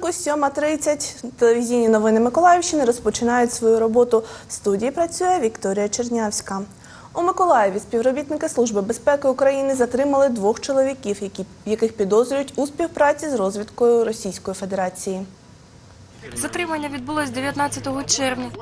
7:30. Телевізійні новини Миколаївщини розпочинають свою роботу. В студії працює Вікторія Чернявська. У Миколаєві співробітники Служби безпеки України затримали 2 чоловіків, яких підозрюють у співпраці з розвідкою Російської Федерації. Затримання відбулось 19 червня.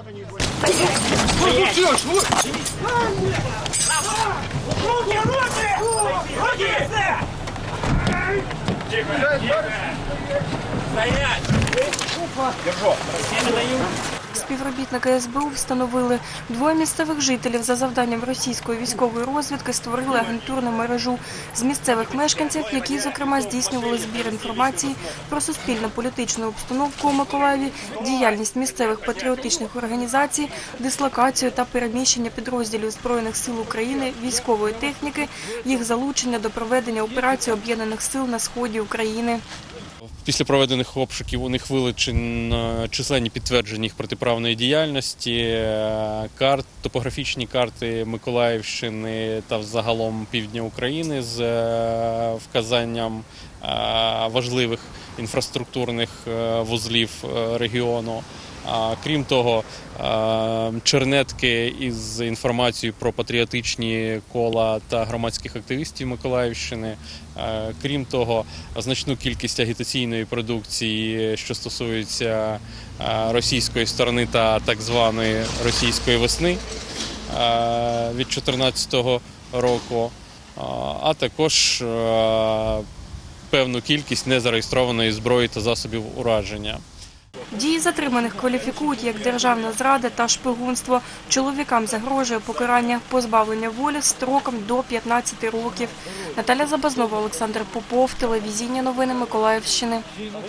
Співробітники СБУ встановили, 2 місцевих жителів за завданням російської військової розвідки створили агентурну мережу з місцевих мешканців, які, зокрема, здійснювали збір інформації про суспільно-політичну обстановку у Миколаєві, діяльність місцевих патріотичних організацій, дислокацію та переміщення підрозділів Збройних сил України, військової техніки, їх залучення до проведення операцій Об'єднаних сил на сході України. Після проведених обшуків у них вилучено численні підтвердження їх протиправної діяльності, топографічні карти Миколаївщини та взагалом півдня України з вказанням важливих інфраструктурних вузлів регіону. Крім того, чернетки із інформацією про патріотичні кола та громадських активістів Миколаївщини. Крім того, значну кількість агітаційної продукції, що стосується російської сторони та так званої російської весни від 2014 року, а також певну кількість незареєстрованої зброї та засобів ураження. Дії затриманих кваліфікують як державна зрада та шпигунство. Чоловікам загрожує покарання позбавлення волі строком до 15 років. Наталя Забазнова, Олександр Попов, телевізійні новини Миколаївщини.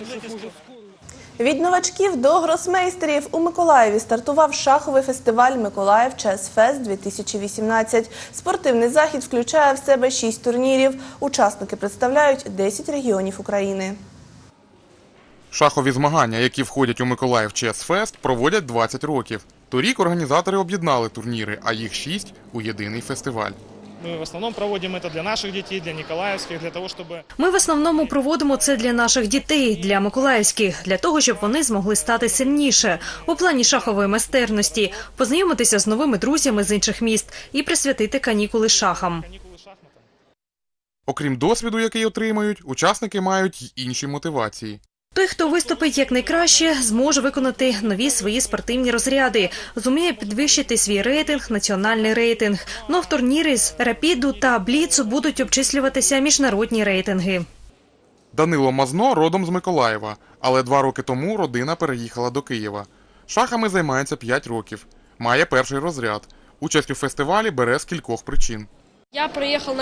Від новачків до гросмейстерів у Миколаєві стартував шаховий фестиваль «Миколаїв Чес-Фест-2018». Спортивний захід включає в себе 6 турнірів. Учасники представляють 10 регіонів України. Шахові змагання, які входять у Миколаїв Чес-Фест, проводять 20 років. Торік організатори об'єднали турніри, а їх 6 – у єдиний фестиваль. Ми в основному проводимо це для наших дітей, для миколаївських, для того, щоб... Ми в основному проводимо це для наших дітей, для миколаївських, для того, щоб вони змогли стати сильніше у плані шахової майстерності, познайомитися з новими друзями з інших міст і присвятити канікули шахам. Окрім досвіду, який отримають, учасники мають й інші мотивації. Той, хто виступить якнайкраще, зможе виконати нові свої спортивні розряди, зуміє підвищити свій рейтинг, національний рейтинг. Но в турнірі з рапіду та бліцу будуть обчислюватися міжнародні рейтинги. Данило Мазно родом з Миколаєва, але 2 роки тому родина переїхала до Києва. Шахами займається 5 років. Має перший розряд. Участь у фестивалі бере з кількох причин. Я приїхав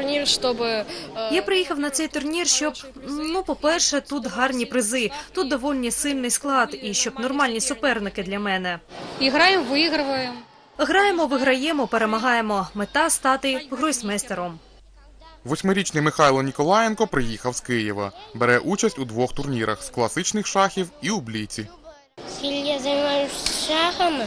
на цей турнір, щоб, по-перше, тут гарні призи, тут доволі сильний склад і щоб нормальні суперники для мене. Граємо, виграємо. Граємо, виграємо, перемагаємо. Мета – стати гросмейстером. 8-річний Михайло Ніколаєнко приїхав з Києва. Бере участь у 2 турнірах – з класичних шахів і у бліці. Я займаюся шахами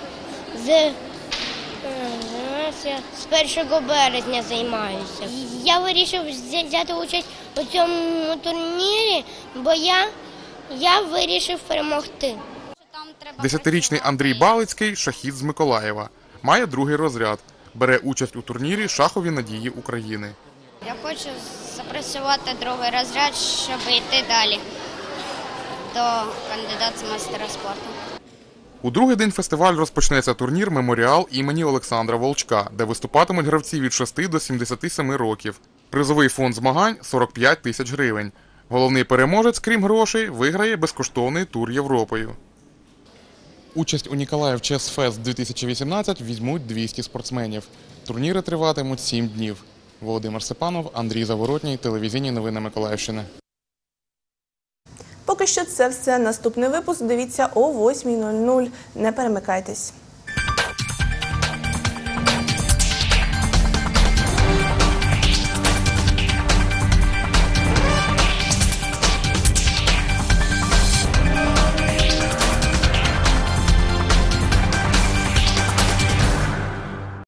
з 1 березня займаюся. Я вирішив взяти участь у цьому турнірі, бо я вирішив перемогти. 10-річний Андрій Балицький – шахіст з Миколаєва. Має 2-й розряд. Бере участь у турнірі «Шахові надії України». Я хочу запрацювати 2-й розряд, щоб йти далі до кандидата з майстера спорту. У другий день фестивалю розпочнеться турнір «Меморіал» імені Олександра Волчка, де виступатимуть гравці від 6 до 77 років. Призовий фонд змагань – 45 тисяч гривень. Головний переможець, крім грошей, виграє безкоштовний тур Європою. Участь у Ніколаїв Чес-Фест 2018 візьмуть 200 спортсменів. Турніри триватимуть 7 днів. Володимир Сипанов, Андрій Заворотній, телевізійні новини Миколаївщини. Поки що це все. Наступний випуск дивіться о 8:00. Не перемикайтесь.